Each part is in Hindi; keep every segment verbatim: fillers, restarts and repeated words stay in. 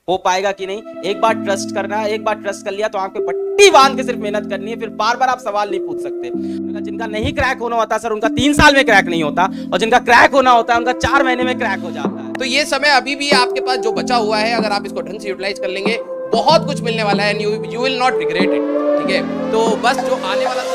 हो पाएगा कि नहीं। एक बार ट्रस्ट करना है, एक बार ट्रस्ट कर लिया तो आंख पे पट्टी बांध के सिर्फ मेहनत करनी है, फिर बार बार आप सवाल नहीं पूछ सकते। जिनका नहीं क्रैक होना होता सर, उनका तीन साल में क्रैक नहीं होता, और जिनका क्रैक होना होता है उनका चार महीने में क्रैक हो जाता है। तो ये समय अभी भी आपके पास जो बचा हुआ है, अगर आप इसको ढंग से यूटिलाइज कर लेंगे, बहुत कुछ मिलने वाला है। You you will not regret it. ठीक है, तो बस जो आने वाला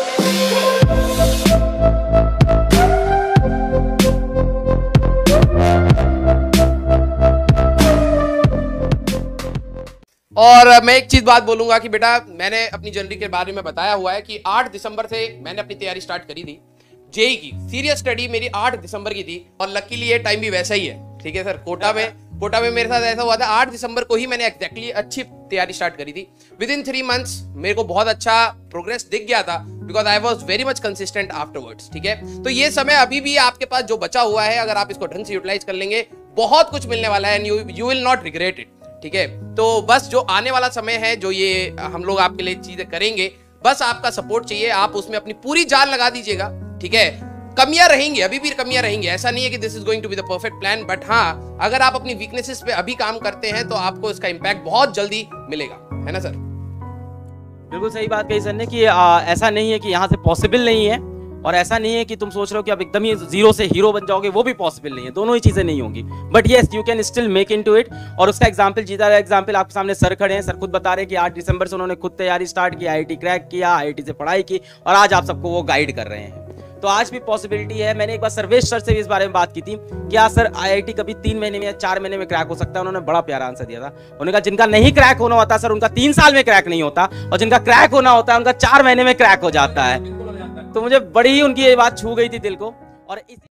और मैं एक चीज बात बोलूंगा कि बेटा, मैंने अपनी जर्नी के बारे में बताया हुआ है कि आठ दिसंबर से मैंने अपनी तैयारी स्टार्ट करी थी जेई की। सीरियस स्टडी मेरी आठ दिसंबर की थी, और लकीली ये टाइम भी वैसा ही है। ठीक है सर, कोटा में कोटा में मेरे साथ ऐसा हुआ था, आठ दिसंबर को ही मैंने एग्जैक्टली अच्छी तैयारी स्टार्ट करी थी। विद इन थ्री मंथ्स मेरे को बहुत अच्छा प्रोग्रेस दिख गया था, because I was very much consistent afterwards. ठीक है, तो ये समय अभी भी आपके पास जो बचा हुआ है, अगर आप इसको ढंग से यूटिलाइज कर लेंगे, बहुत कुछ मिलने वाला है। You you will not regret it. ठीक है, तो बस जो आने वाला समय है, जो ये हम लोग आपके लिए चीजें करेंगे, बस आपका सपोर्ट चाहिए। आप उसमें अपनी पूरी जान लगा दीजिएगा। ठीक है, कमियां रहेंगी, अभी भी कमियां रहेंगी, ऐसा नहीं है कि this is going to be the perfect plan, but हाँ, अगर आप अपनी वीकनेसेस पे अभी काम करते हैं तो आपको इसका इंपैक्ट बहुत जल्दी मिलेगा, है ना सर? बिल्कुल सही बात कही सर ने कि आ, ऐसा नहीं है कि यहाँ से पॉसिबल नहीं है, और ऐसा नहीं है कि तुम सोच रहे हो कि अब एकदम ही जीरो से हीरो बन जाओगे, वो भी पॉसिबल नहीं है। दोनों ही चीजें नहीं होंगी, but yes you can still make into it. और उसका एग्जांपल, जीता हुआ एग्जांपल आपके सामने सर खड़े हैं। सर खुद बता रहे हैं कि आठ दिसंबर से उन्होंने खुद तैयारी स्टार्ट की, आईआईटी क्रैक किया, आईआईटी से पढ़ाई की, और आज आप सबको वो गाइड कर रहे हैं। तो आज भी पॉसिबिलिटी है। मैंने एक बार सर्वेश सर से भी इस बारे में बात की थी, क्या सर आईआईटी कभी तीन महीने में या चार महीने में क्रैक हो सकता है? उन्होंने बड़ा प्यारा आंसर दिया था। उन्होंने कहा जिनका नहीं क्रैक होना होता सर, उनका तीन साल में क्रैक नहीं होता, और जिनका क्रैक होना होता है उनका चार महीने में क्रैक हो जाता है। तो मुझे बड़ी ही उनकी ये बात छू गई थी दिल को। और इस